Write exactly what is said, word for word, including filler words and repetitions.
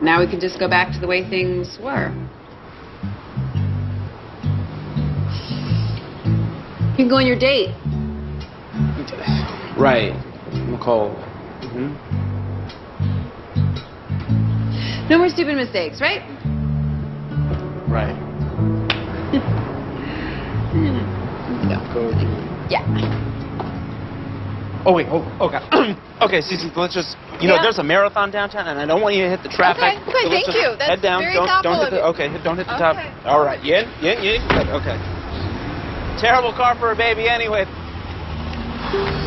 Now we can just go back to the way things were. You can go on your date. Right. I'm cold. Mm-hmm. No more stupid mistakes, right? Right. Go. Yeah. Oh, wait. Oh, okay. Okay, Cece, let's just... You know, Yeah. there's a marathon downtown, and I don't want you to hit the traffic. Okay, good, so let's thank just you. That's head down. very don't, thoughtful don't hit of the... you. Okay, don't hit the Okay. top. All right. Yeah, yeah, yeah. Good. Okay. Terrible car for a baby anyway.